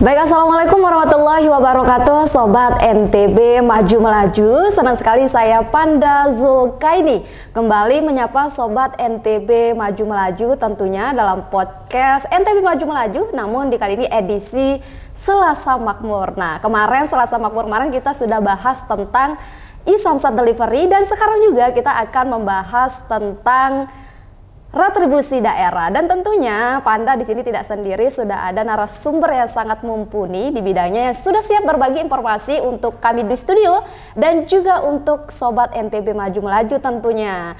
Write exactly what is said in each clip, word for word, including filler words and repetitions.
Baik, assalamualaikum warahmatullahi wabarakatuh, Sobat N T B Maju Melaju. Senang sekali saya Panda Zulkaini kembali menyapa Sobat N T B Maju Melaju, tentunya dalam podcast N T B Maju Melaju, namun di kali ini edisi Selasa Makmur. Nah, kemarin Selasa Makmur kemarin kita sudah bahas tentang e-samsat delivery, dan sekarang juga kita akan membahas tentang retribusi daerah. Dan tentunya Panda di sini tidak sendiri, sudah ada narasumber yang sangat mumpuni di bidangnya yang sudah siap berbagi informasi untuk kami di studio dan juga untuk Sobat N T B Maju Melaju tentunya.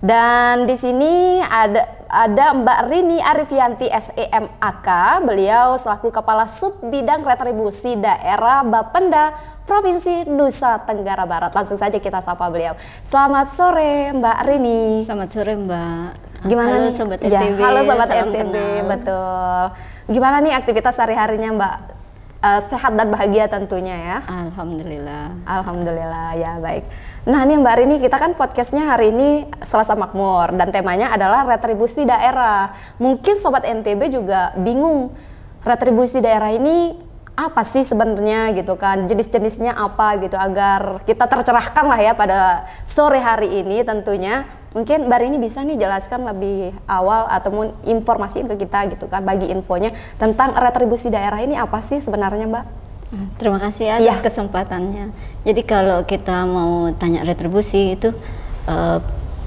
Dan di sini ada ada Mbak Rini Arifianti S E M A K, beliau selaku Kepala Sub Bidang Retribusi Daerah Bapenda Provinsi Nusa Tenggara Barat. Langsung saja kita sapa beliau. Selamat sore Mbak Rini. Selamat sore Mbak. Gimana halo nih? Sobat Ya, N T B. halo Sobat Salam N T B, kenal. betul. Gimana nih aktivitas sehari-harinya Mbak? Uh, sehat dan bahagia tentunya ya. Alhamdulillah. Alhamdulillah, ya baik. Nah nih Mbak Rini, kita kan podcastnya hari ini Selasa Makmur dan temanya adalah retribusi daerah. Mungkin Sobat N T B juga bingung, retribusi daerah ini apa sih sebenarnya gitu kan, jenis-jenisnya apa gitu, agar kita tercerahkan lah ya pada sore hari ini tentunya. Mungkin Mbak Rini bisa nih jelaskan lebih awal ataupun informasi untuk kita gitu kan, bagi infonya tentang retribusi daerah ini apa sih sebenarnya Mbak? Terima kasih atas Ya. kesempatannya. Jadi kalau kita mau tanya retribusi itu, uh,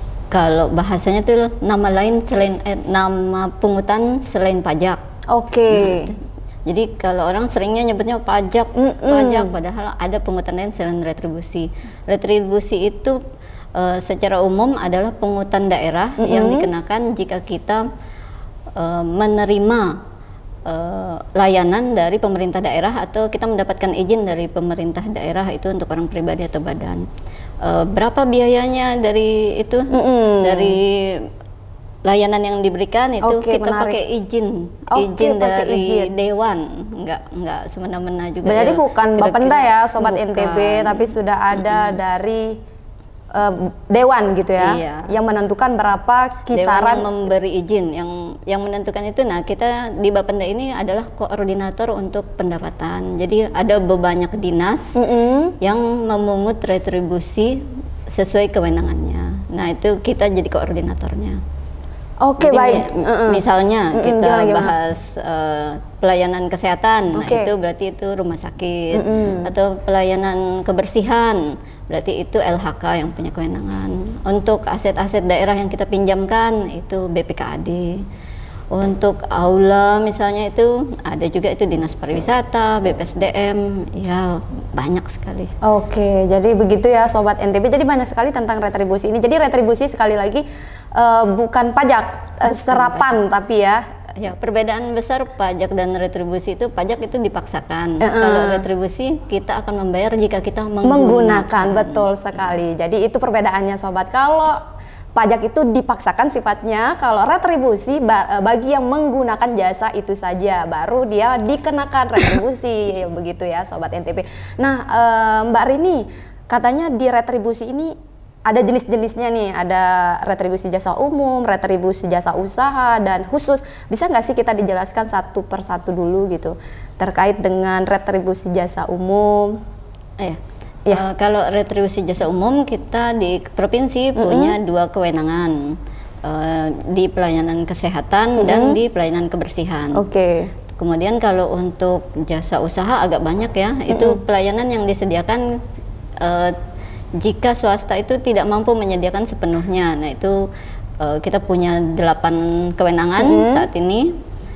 kalau bahasanya itu nama lain selain eh, nama pungutan selain pajak. Oke. Okay. Nah, jadi kalau orang seringnya nyebutnya pajak, Mm-mm. pajak, padahal ada pungutan lain selain retribusi. Retribusi itu uh, secara umum adalah pungutan daerah mm-hmm. yang dikenakan jika kita uh, menerima Uh, layanan dari pemerintah daerah atau kita mendapatkan izin dari pemerintah daerah, itu untuk orang pribadi atau badan. Uh, berapa biayanya dari itu? Mm-hmm. Dari layanan yang diberikan itu Oke, kita menarik. pakai izin, Oke, izin pakai dari izin. dewan, nggak nggak semena-mena juga. Jadi ya, bukan Bapenda ya Sobat bukan. N T B, tapi sudah ada mm-hmm. dari uh, dewan gitu ya, iya. yang menentukan berapa kisaran, dewan yang memberi izin, yang yang menentukan itu. Nah, kita di Bapenda ini adalah koordinator untuk pendapatan. Jadi ada banyak dinas mm-hmm. yang memungut retribusi sesuai kewenangannya. Nah, itu kita jadi koordinatornya. Oke, Jadi, baik. mi- Mm-mm. Misalnya Mm-mm, kita gimana, gimana? bahas uh, pelayanan kesehatan, nah Oke. itu berarti itu rumah sakit. Mm-mm. Atau pelayanan kebersihan, berarti itu L H K yang punya kewenangan. Untuk aset-aset daerah yang kita pinjamkan itu B P K A D. Untuk aula misalnya itu ada juga itu Dinas Pariwisata, B P S D M, ya banyak sekali. Oke, jadi begitu ya Sobat N T B. Jadi banyak sekali tentang retribusi ini. Jadi retribusi sekali lagi uh, bukan pajak, uh, serapan, tapi ya. Ya, perbedaan besar pajak dan retribusi itu, pajak itu dipaksakan. Uh-uh. Kalau retribusi kita akan membayar jika kita menggunakan. Menggunakan, betul sekali. Jadi itu perbedaannya Sobat. Kalau pajak itu dipaksakan sifatnya, kalau retribusi ba- bagi yang menggunakan jasa itu saja, baru dia dikenakan retribusi. Begitu ya Sobat N T B. Nah, eh, Mbak Rini, katanya di retribusi ini ada jenis-jenisnya nih, ada retribusi jasa umum, retribusi jasa usaha, dan khusus. Bisa nggak sih kita dijelaskan satu persatu dulu gitu, terkait dengan retribusi jasa umum? Eh, Ya. uh, kalau retribusi jasa umum, kita di provinsi Mm-hmm. punya dua kewenangan, uh, di pelayanan kesehatan Mm-hmm. dan di pelayanan kebersihan. Oke. Okay. Kemudian kalau untuk jasa usaha agak banyak ya, mm-hmm. itu pelayanan yang disediakan uh, jika swasta itu tidak mampu menyediakan sepenuhnya. Nah, itu uh, kita punya delapan kewenangan mm-hmm. saat ini,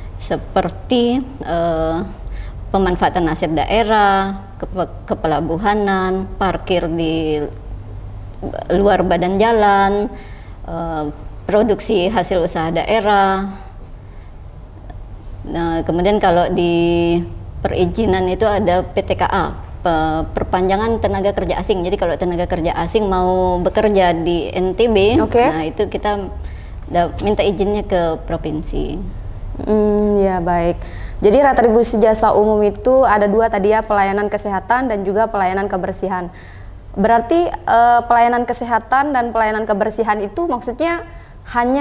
seperti uh, pemanfaatan aset daerah, ke- kepelabuhanan, parkir di luar badan jalan, uh, produksi hasil usaha daerah. Nah, kemudian kalau di perizinan itu ada P T K A, pe- perpanjangan tenaga kerja asing. Jadi kalau tenaga kerja asing mau bekerja di N T B, Oke. nah itu kita da- minta izinnya ke provinsi. Hmm, ya baik. Jadi retribusi jasa umum itu ada dua tadi ya, pelayanan kesehatan dan juga pelayanan kebersihan. Berarti eh, pelayanan kesehatan dan pelayanan kebersihan itu maksudnya hanya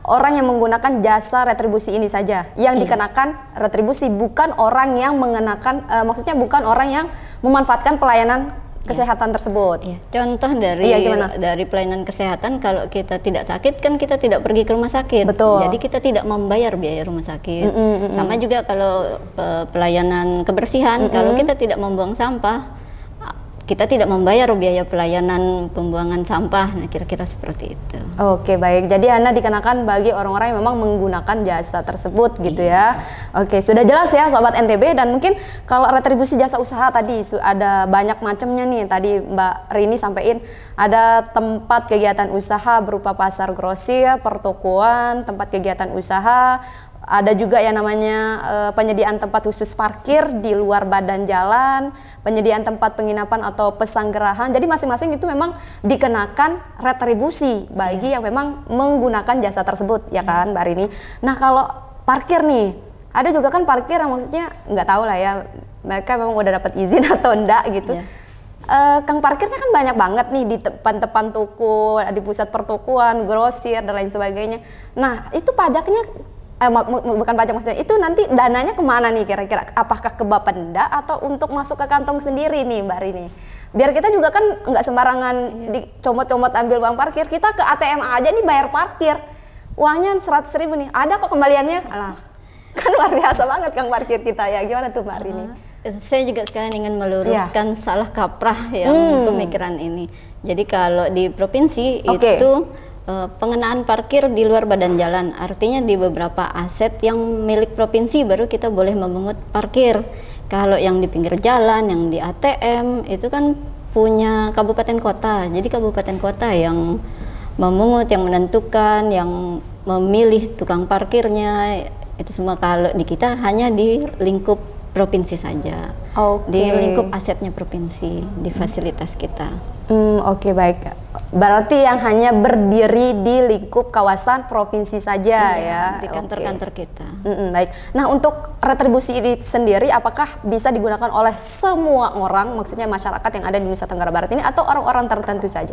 orang yang menggunakan jasa retribusi ini saja yang Iya. dikenakan retribusi, bukan orang yang mengenakan, uh, maksudnya bukan orang yang memanfaatkan pelayanan kesehatan tersebut. Iya. Contoh dari Iya, gimana? dari pelayanan kesehatan, kalau kita tidak sakit kan kita tidak pergi ke rumah sakit. Betul. Jadi kita tidak membayar biaya rumah sakit. Mm-mm, mm-mm. Sama juga kalau uh, pelayanan kebersihan, Mm-mm. kalau kita tidak membuang sampah, kita tidak membayar biaya pelayanan pembuangan sampah. Nah, kira-kira seperti itu. Oke, baik. Jadi Anda dikenakan bagi orang-orang yang memang menggunakan jasa tersebut gitu ya. Oke, sudah jelas ya Sobat N T B. Dan mungkin kalau retribusi jasa usaha tadi su- ada banyak macamnya nih. Tadi Mbak Rini sampaikan ada tempat kegiatan usaha berupa pasar grosir, pertokoan, tempat kegiatan usaha. Ada juga yang namanya eh, penyediaan tempat khusus parkir di luar badan jalan, penyediaan tempat penginapan atau pesanggerahan. Jadi masing-masing itu memang dikenakan retribusi bagi yang memang menggunakan jasa tersebut, ya kan Mbak Rini. Nah kalau parkir nih, ada juga kan parkir yang maksudnya nggak tahu lah ya, mereka memang udah dapat izin atau enggak gitu. Iya. Eh, Kang parkirnya kan banyak banget nih di depan-depan toko, di pusat pertokoan, grosir dan lain sebagainya. Nah itu pajaknya Eh, mak- mak- bukan pajak maksudnya, itu nanti dananya kemana nih kira-kira? Apakah ke Bapenda atau untuk masuk ke kantong sendiri nih Mbak Rini? Biar kita juga kan nggak sembarangan dicomot-comot ambil uang parkir, kita ke A T M aja nih bayar parkir, uangnya seratus ribu nih, ada kok kembaliannya? Alah, kan luar biasa banget Kang parkir kita ya, gimana tuh Mbak Rini? Uh, saya juga sekalian ingin meluruskan salah kaprah yang Hmm. pemikiran ini. Jadi kalau di provinsi Oke. itu uh, pengenaan parkir di luar badan jalan, artinya di beberapa aset yang milik provinsi baru kita boleh memungut parkir. Kalau yang di pinggir jalan, yang di A T M itu kan punya kabupaten kota. Jadi kabupaten kota yang memungut, yang menentukan, yang memilih tukang parkirnya, itu semua. Kalau di kita hanya di lingkup provinsi saja. Oke. Di lingkup asetnya provinsi, di fasilitas kita. Hmm, oke baik. Berarti yang hanya berdiri di lingkup kawasan provinsi saja ya. Di kantor-kantor kita. Mm-mm, baik. Nah untuk retribusi ini sendiri apakah bisa digunakan oleh semua orang, maksudnya masyarakat yang ada di Nusa Tenggara Barat ini atau orang-orang tertentu saja?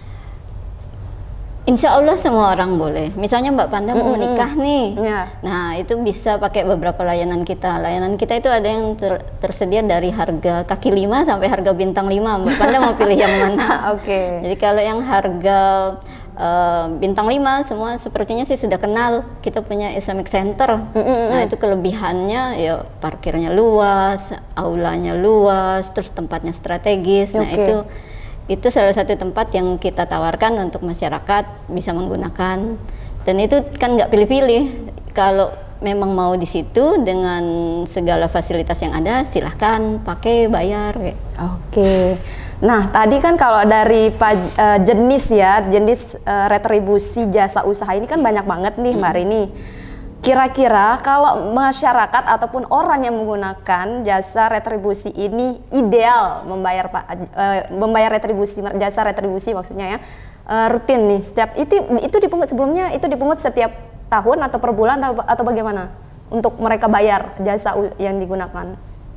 Insya Allah semua orang boleh. Misalnya Mbak Panda mau Mm-mm. menikah nih, Ya. nah itu bisa pakai beberapa layanan kita. Layanan kita itu ada yang ter- tersedia dari harga kaki lima sampai harga bintang lima. Mbak Panda mau pilih yang mana? Oke. Jadi kalau yang harga uh, bintang lima semua sepertinya sih sudah kenal. Kita punya Islamic Center. Mm-mm. Nah itu kelebihannya ya parkirnya luas, aulanya luas, terus tempatnya strategis. Nah Oke. itu itu salah satu tempat yang kita tawarkan untuk masyarakat bisa menggunakan. Dan itu kan nggak pilih-pilih. Kalau memang mau di situ dengan segala fasilitas yang ada, silahkan pakai, bayar. Oke. Nah, tadi kan kalau dari paj- eh, jenis ya, jenis eh, retribusi jasa usaha ini kan banyak banget nih, Mbak Rini. Kira-kira kalau masyarakat ataupun orang yang menggunakan jasa retribusi ini ideal membayar pa- eh, membayar retribusi jasa retribusi maksudnya ya eh, rutin nih setiap itu itu dipungut sebelumnya itu dipungut setiap tahun atau per bulan atau, atau bagaimana untuk mereka bayar jasa u- yang digunakan?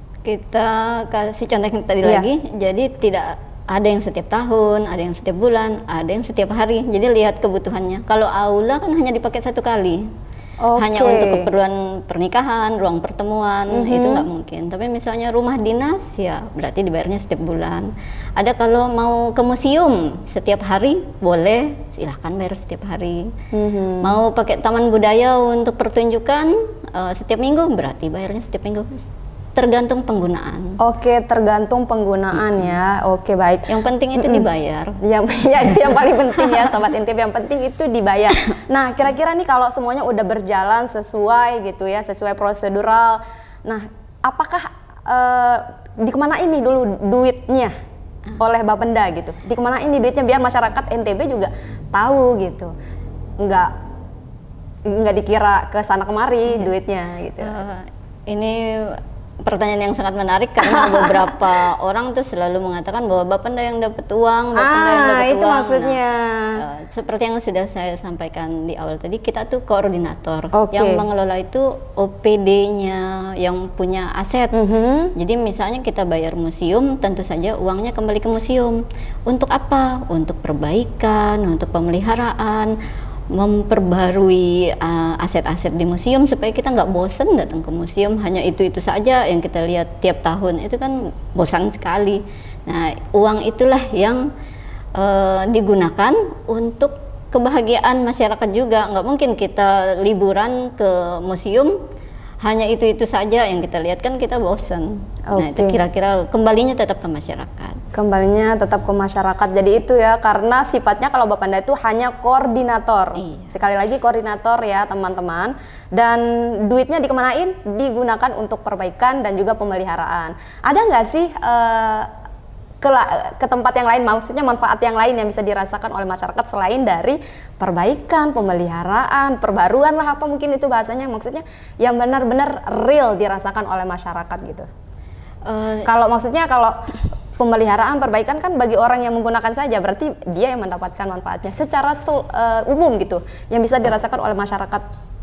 Kita kasih contoh yang tadi Iya. lagi, jadi tidak ada yang setiap tahun, ada yang setiap bulan, ada yang setiap hari. Jadi lihat kebutuhannya. Kalau aula kan hanya dipakai satu kali. Oke. Hanya untuk keperluan pernikahan, ruang pertemuan, Mhm. itu nggak mungkin. Tapi misalnya rumah dinas, ya berarti dibayarnya setiap bulan. Ada kalau mau ke museum setiap hari, boleh, silahkan bayar setiap hari. Mhm. Mau pakai taman budaya untuk pertunjukan eh, setiap minggu, berarti bayarnya setiap minggu. Tergantung penggunaan. Oke, tergantung penggunaan ya. Oke, baik. Yang penting itu Mm-mm. dibayar. Yang ya itu yang paling penting ya Sobat N T B, yang penting itu dibayar. Nah, kira-kira nih kalau semuanya udah berjalan sesuai gitu ya, sesuai prosedural. Nah, apakah eh, dikemana ini dulu duitnya oleh Bapenda gitu? Dikemana ini duitnya biar masyarakat N T B juga tahu gitu. Enggak enggak dikira ke sana kemari duitnya gitu. Eh, ini pertanyaan yang sangat menarik karena beberapa orang tuh selalu mengatakan bahwa Bapenda yang dapat uang, Bapenda yang Ah, dapat itu uang. maksudnya. Nah, eh, seperti yang sudah saya sampaikan di awal tadi, kita tuh koordinator Oke. yang mengelola itu O P D-nya yang punya aset. Mhm. Jadi misalnya kita bayar museum, tentu saja uangnya kembali ke museum. Untuk apa? Untuk perbaikan, untuk pemeliharaan, memperbarui uh, aset-aset di museum supaya kita nggak bosan datang ke museum hanya itu-itu saja yang kita lihat tiap tahun, itu kan bosan sekali. Nah, uang itulah yang uh, digunakan untuk kebahagiaan masyarakat juga. Nggak mungkin kita liburan ke museum hanya itu-itu saja yang kita lihat, kan kita bosan. Okay. Nah, itu kira-kira kembalinya tetap ke masyarakat. Kembalinya tetap ke masyarakat. Jadi itu ya, karena sifatnya kalau Bapanda itu hanya koordinator. Iya. Sekali lagi koordinator ya teman-teman. Dan duitnya dikemanain? Digunakan untuk perbaikan dan juga pemeliharaan. Ada nggak sih uh, ke, ke tempat yang lain, maksudnya manfaat yang lain yang bisa dirasakan oleh masyarakat selain dari perbaikan, pemeliharaan, perbaruan lah apa mungkin itu bahasanya, maksudnya yang benar-benar real dirasakan oleh masyarakat gitu. Uh, kalau maksudnya kalau pemeliharaan, perbaikan kan bagi orang yang menggunakan saja, berarti dia yang mendapatkan manfaatnya secara uh, umum gitu, yang bisa dirasakan oleh masyarakat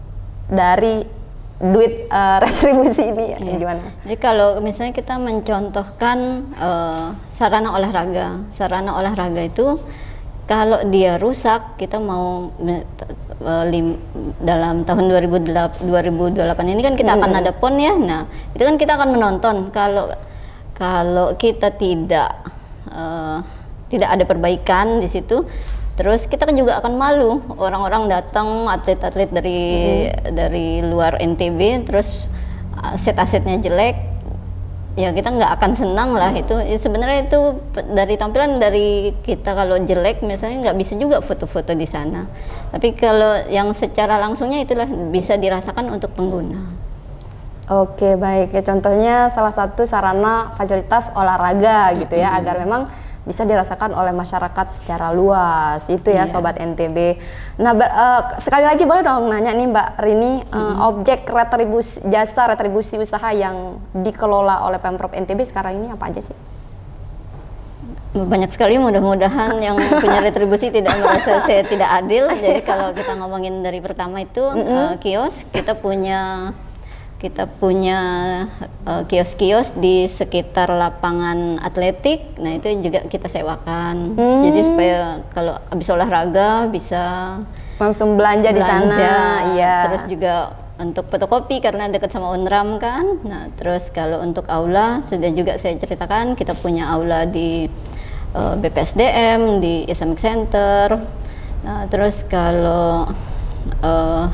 dari duit uh, retribusi ini ya, iya. Gimana? Jadi kalau misalnya kita mencontohkan uh, sarana olahraga, sarana olahraga itu kalau dia rusak, kita mau uh, lim, dalam tahun dua ribu dua puluh delapan ini kan kita hmm. akan ada pon ya. Nah, itu kan kita akan menonton. Kalau kalau kita tidak uh, tidak ada perbaikan di situ, terus kita kan juga akan malu, orang-orang datang, atlet-atlet dari hmm. dari luar N T B, terus aset-asetnya jelek, ya kita nggak akan senang lah. Itu ya sebenarnya itu dari tampilan dari kita, kalau jelek misalnya nggak bisa juga foto-foto di sana. Tapi kalau yang secara langsungnya itulah bisa dirasakan untuk pengguna. Oke, baik ya, contohnya salah satu sarana fasilitas olahraga gitu ya, hmm. agar memang bisa dirasakan oleh masyarakat secara luas itu ya, yeah. Sobat N T B. Nah, uh, sekali lagi boleh dong nanya nih Mbak Rini, uh, mm-hmm. objek retribusi, jasa retribusi usaha yang dikelola oleh Pemprov N T B sekarang ini apa aja sih? Banyak sekali, mudah-mudahan yang punya retribusi tidak merasa saya tidak adil. Jadi kalau kita ngomongin dari pertama itu mm-hmm. uh, kios, kita punya Kita punya uh, kios-kios di sekitar lapangan atletik. Nah, itu juga kita sewakan. Hmm. Jadi supaya kalau habis olahraga bisa langsung belanja, belanja di sana. Iya. Terus juga untuk fotokopi karena dekat sama Unram kan. Nah, terus kalau untuk aula sudah juga saya ceritakan, kita punya aula di uh, B P S D M, di Islamic Center. Nah, terus kalau uh,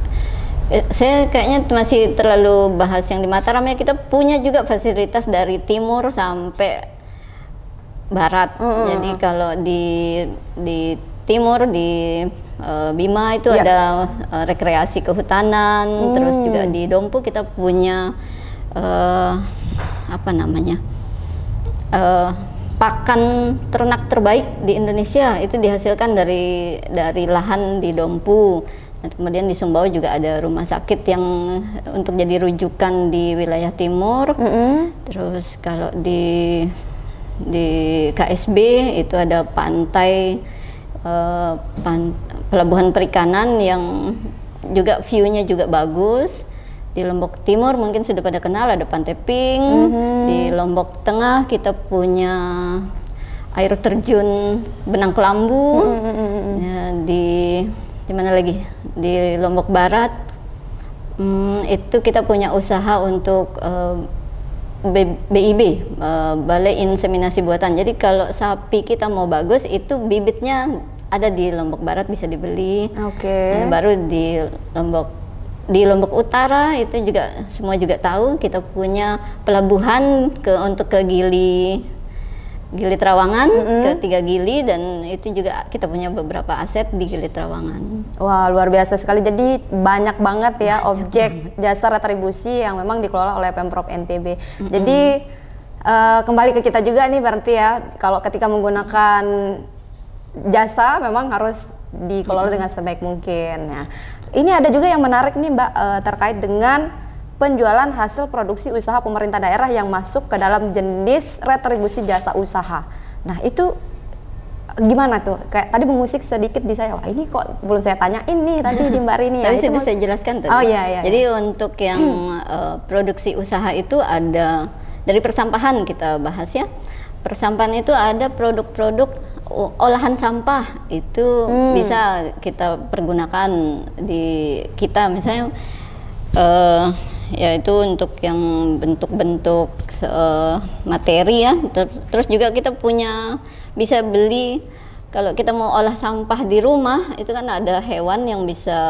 saya kayaknya masih terlalu bahas yang di Mataram ya, kita punya juga fasilitas dari timur sampai barat. Mm-hmm. Jadi kalau di di timur di uh, Bima itu yeah. ada uh, rekreasi kehutanan, mm. terus juga di Dompu kita punya uh, apa namanya uh, pakan ternak terbaik di Indonesia, itu dihasilkan dari dari lahan di Dompu. Nah, kemudian di Sumbawa juga ada rumah sakit yang untuk jadi rujukan di wilayah timur. Mm-hmm. Terus kalau di di K S B itu ada pantai uh, pan, pelabuhan perikanan yang juga view-nya juga bagus. Di Lombok Timur mungkin sudah pada kenal, ada Pantai Pink. Mm-hmm. Di Lombok Tengah kita punya air terjun Benang Kelambu. Mm-hmm. Ya, di di mana lagi, di Lombok Barat hmm, itu kita punya usaha untuk uh, B I B, uh, Balai Inseminasi Buatan. Jadi kalau sapi kita mau bagus, itu bibitnya ada di Lombok Barat, bisa dibeli. Oke. Okay. Nah, baru di Lombok di Lombok Utara itu juga semua juga tahu, kita punya pelabuhan ke untuk ke Gili Gili Trawangan, mm-hmm. ke tiga Gili, dan itu juga kita punya beberapa aset di Gili Trawangan. Wah, luar biasa sekali. Jadi banyak banget ya banyak objek banget. Jasa retribusi yang memang dikelola oleh Pemprov N T B. Mm-hmm. Jadi uh, kembali ke kita juga nih berarti ya, kalau ketika menggunakan jasa memang harus dikelola mm-hmm. dengan sebaik mungkin. Nah, ini ada juga yang menarik nih Mbak, uh, terkait dengan penjualan hasil produksi usaha pemerintah daerah yang masuk ke dalam jenis retribusi jasa usaha. Nah, itu gimana tuh? Kayak tadi mengusik sedikit di saya, wah ini kok belum saya tanya ini tadi di Mbak Rini. Tapi ya, sudah saya jelaskan tadi. Oh iya iya. Jadi iya. untuk yang uh, produksi usaha itu ada dari persampahan kita bahas ya. Persampahan itu ada produk-produk olahan sampah itu hmm. bisa kita pergunakan di kita misalnya uh, yaitu untuk yang bentuk-bentuk uh, materi ya. Terus juga kita punya bisa beli kalau kita mau olah sampah di rumah itu kan ada hewan yang bisa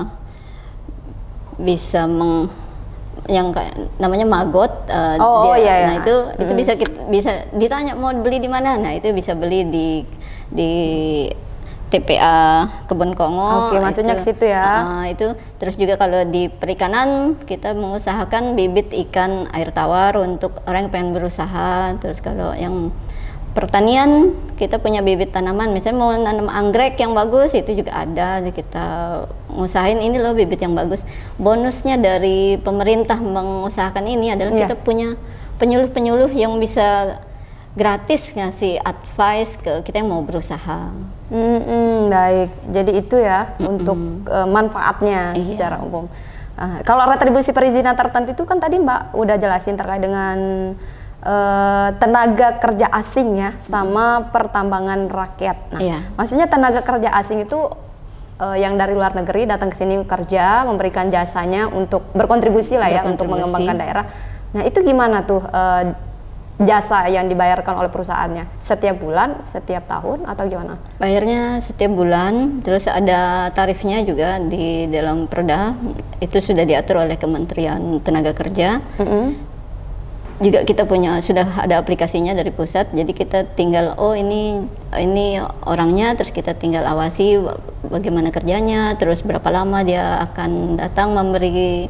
bisa meng yang namanya maggot uh, oh, dia, oh, iya, iya. Nah itu hmm. itu bisa kita, bisa ditanya mau beli di mana, nah itu bisa beli di di T P A Kebun Kongo. Oke, maksudnya ke situ ya. Uh, itu terus juga kalau di perikanan kita mengusahakan bibit ikan air tawar untuk orang yang pengen berusaha. Terus kalau yang pertanian kita punya bibit tanaman, misalnya mau nanam anggrek yang bagus itu juga ada, kita ngusahain ini loh bibit yang bagus. Bonusnya dari pemerintah mengusahakan ini adalah yeah. kita punya penyuluh-penyuluh yang bisa gratis ngasih advice ke kita yang mau berusaha. Mm-mm, baik, jadi itu ya Mm-mm. untuk uh, manfaatnya iya. secara umum. Uh, kalau retribusi perizinan tertentu itu kan tadi Mbak udah jelasin terkait dengan Uh, tenaga kerja asing ya sama hmm. pertambangan rakyat. Nah, iya. maksudnya tenaga kerja asing itu uh, yang dari luar negeri datang ke sini kerja, memberikan jasanya untuk berkontribusi lah ya untuk mengembangkan daerah. Nah, itu gimana tuh uh, jasa yang dibayarkan oleh perusahaannya? Setiap bulan, setiap tahun atau gimana? Bayarnya setiap bulan, terus ada tarifnya juga di dalam Perda. Itu sudah diatur oleh Kementerian Tenaga Kerja. Mm-hmm. Juga kita punya sudah ada aplikasinya dari pusat, jadi kita tinggal oh ini ini orangnya, terus kita tinggal awasi bagaimana kerjanya, terus berapa lama dia akan datang memberi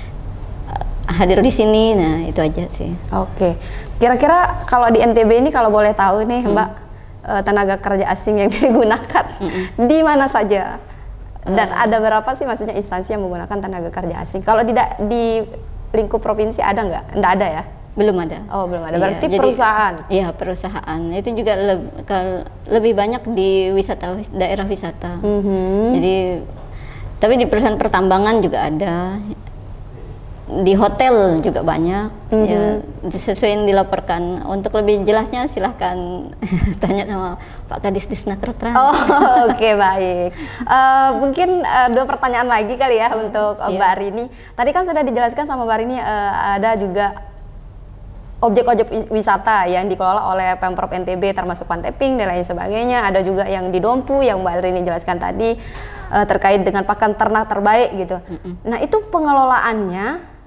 hadir di sini. Nah itu aja sih. Oke, kira-kira kalau di N T B ini kalau boleh tahu nih hmm. Mbak, tenaga kerja asing yang digunakan hmm. di mana saja dan uh. ada berapa sih maksudnya instansi yang menggunakan tenaga kerja asing? Kalau di di lingkup provinsi ada nggak? Nggak ada ya? Belum ada. Oh, belum ada. Berarti iya, perusahaan. Jadi, iya, perusahaan. Itu juga le lebih banyak di wisata daerah wisata. Mm-hmm. Jadi tapi di perusahaan pertambangan juga ada. Di hotel juga banyak. Mm-hmm. Ya, sesuai yang dilaporkan. Untuk lebih jelasnya silahkan tanya sama Pak Kadis Disnakertra. Oh, oke okay, baik. Uh, mungkin uh, dua pertanyaan lagi kali ya uh, untuk siap. Mbak Rini. Tadi kan sudah dijelaskan sama Mbak Rini uh, ada juga objek-objek wisata yang dikelola oleh Pemprov N T B termasuk Pantai Pink dan lain sebagainya. Ada juga yang di Dompu yang Mbak Rini jelaskan tadi uh, terkait dengan pakan ternak terbaik gitu. Mm-mm. Nah itu pengelolaannya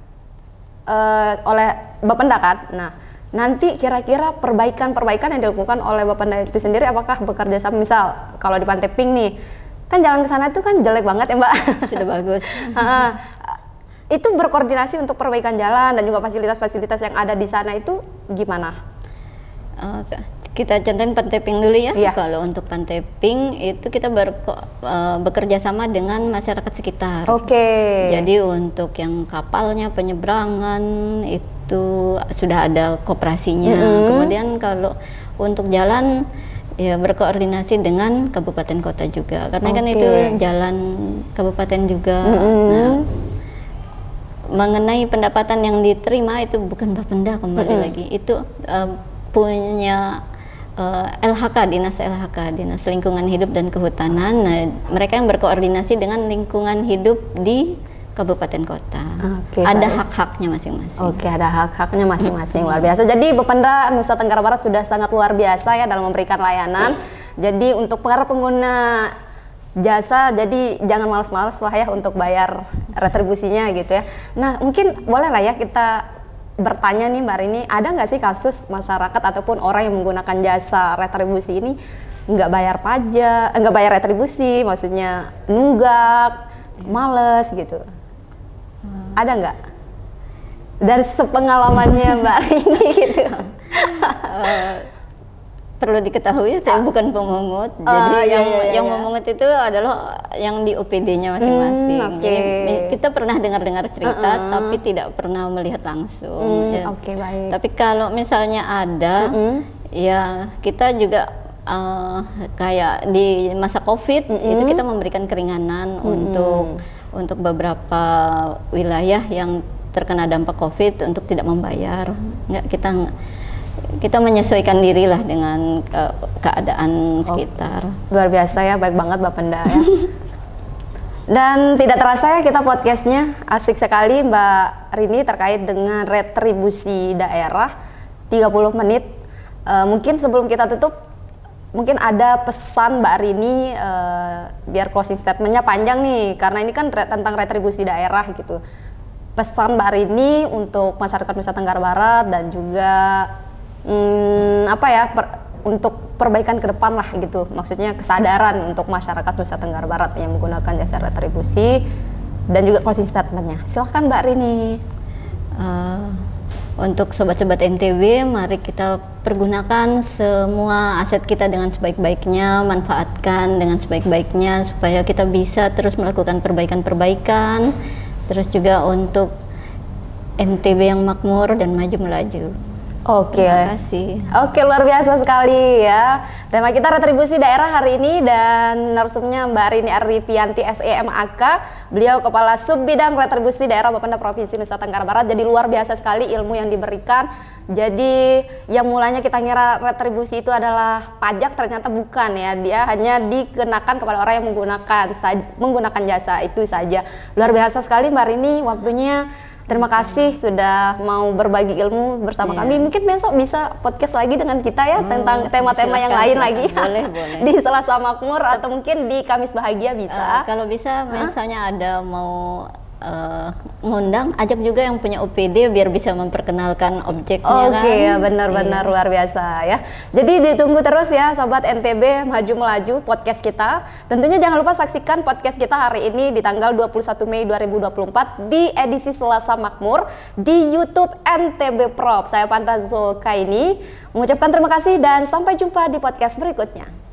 uh, oleh Bapenda kan. Nah nanti kira-kira perbaikan-perbaikan yang dilakukan oleh Bapenda itu sendiri apakah bekerja sama, misal kalau di Pantai Pink nih kan jalan ke sana itu kan jelek banget ya Mbak. Sudah bagus. Itu berkoordinasi untuk perbaikan jalan dan juga fasilitas-fasilitas yang ada di sana itu gimana? Uh, kita contohin Pantai Pink dulu ya. Iya. Kalau untuk Pantai Pink itu kita berko, uh, bekerja sama dengan masyarakat sekitar. Oke. Okay. Jadi untuk yang kapalnya, penyeberangan itu sudah ada koperasinya. Mm-hmm. Kemudian kalau untuk jalan ya berkoordinasi dengan kabupaten kota juga. Karena okay. kan itu jalan kabupaten juga. Mm-hmm. Nah, mengenai pendapatan yang diterima itu bukan Bapenda kembali mm-hmm. lagi, itu uh, punya uh, L H K, Dinas L H K, Dinas Lingkungan Hidup dan Kehutanan. Nah, mereka yang berkoordinasi dengan lingkungan hidup di kabupaten kota. Okay, ada baik. Hak-haknya masing-masing. Oke, okay, ada hak-haknya masing-masing. Mm-hmm. Luar biasa. Jadi Bapenda Nusa Tenggara Barat sudah sangat luar biasa ya dalam memberikan layanan. Mm-hmm. Jadi untuk para pengguna jasa, jadi jangan malas-malas lah ya untuk bayar retribusinya gitu ya. Nah mungkin boleh lah ya kita bertanya nih Mbak Rini, ada nggak sih kasus masyarakat ataupun orang yang menggunakan jasa retribusi ini nggak bayar pajak, nggak bayar retribusi, maksudnya nunggak, males gitu? Hmm. Ada nggak? Dari sepengalamannya Mbak Rini gitu. uh, Perlu diketahui saya bukan pemungut, uh, jadi iya, yang iya, yang iya. memungut itu adalah yang di O P D-nya masing-masing. Hmm, okay. Jadi kita pernah dengar-dengar cerita, uh -uh. tapi tidak pernah melihat langsung. Hmm, ya. Oke, okay, baik. Tapi kalau misalnya ada, uh -uh. ya kita juga uh, kayak di masa COVID uh -uh. itu kita memberikan keringanan uh -uh. untuk untuk beberapa wilayah yang terkena dampak COVID untuk tidak membayar. Nggak kita kita menyesuaikan diri lah dengan uh, keadaan sekitar. Oh, luar biasa ya, baik banget Mbak Penda ya. Dan tidak terasa ya kita podcastnya asik sekali Mbak Rini terkait dengan retribusi daerah tiga puluh menit. Uh, mungkin sebelum kita tutup, mungkin ada pesan Mbak Rini uh, biar closing statementnya panjang nih, karena ini kan re tentang retribusi daerah gitu. Pesan Mbak Rini untuk masyarakat Nusa Tenggara Barat dan juga hmm, apa ya per, untuk perbaikan ke depan lah gitu, maksudnya kesadaran untuk masyarakat Nusa Tenggara Barat yang menggunakan jasa retribusi, dan juga closing statementnya. Silahkan Mbak Rini. Uh, untuk sobat-sobat N T B, mari kita pergunakan semua aset kita dengan sebaik-baiknya, manfaatkan dengan sebaik-baiknya supaya kita bisa terus melakukan perbaikan-perbaikan. Terus juga untuk N T B yang makmur dan maju melaju. Oke. Terima kasih. Oke, luar biasa sekali ya. Tema kita retribusi daerah hari ini, dan narasumbernya Mbak Rini Arifianti S E M A K. Beliau Kepala Sub Bidang Retribusi Daerah Bapenda Provinsi Nusa Tenggara Barat. Jadi luar biasa sekali ilmu yang diberikan. Jadi yang mulanya kita ngira retribusi itu adalah pajak, ternyata bukan ya. Dia hanya dikenakan kepada orang yang menggunakan menggunakan jasa itu saja. Luar biasa sekali Mbak Rini, waktunya. Terima kasih sudah mau berbagi ilmu bersama yeah. kami. Mungkin besok bisa podcast lagi dengan kita ya, hmm, tentang tema-tema yang lain silakan. lagi. Boleh, boleh. Di Selasa Makmur atau mungkin di Kamis Bahagia bisa. Uh, kalau bisa, misalnya huh? ada mau uh, ngundang, ajak juga yang punya O P D biar bisa memperkenalkan objeknya. Oke, okay, kan? ya benar-benar iya. luar biasa ya. Jadi ditunggu terus ya Sobat N T B Maju Melaju podcast kita. Tentunya jangan lupa saksikan podcast kita hari ini di tanggal dua puluh satu Mei dua ribu dua puluh empat di edisi Selasa Makmur di YouTube N T B Prop. Saya Panda Zulkaini mengucapkan terima kasih dan sampai jumpa di podcast berikutnya.